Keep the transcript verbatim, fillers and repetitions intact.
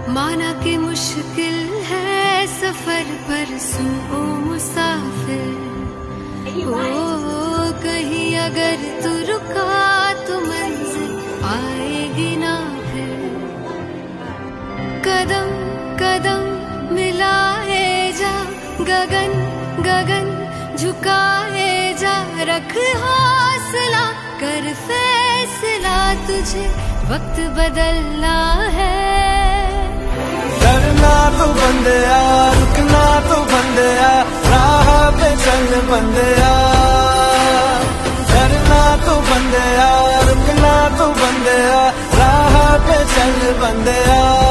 माना कि मुश्किल है सफर पर सुन ओ मुसाफिर, ओ कहीं अगर तू रुका तो मंजिल आएगी ना फिर। कदम कदम मिलाए जा, गगन गगन झुकाए जा, रख हौसला कर फैसला, तुझे वक्त बदलना है। डरना तो बंदिया, रुकना तो बंदिया, राह पे चल बंदिया। डरना तो बंदिया, रुकना तो बंदिया, राह पे चल बंदिया।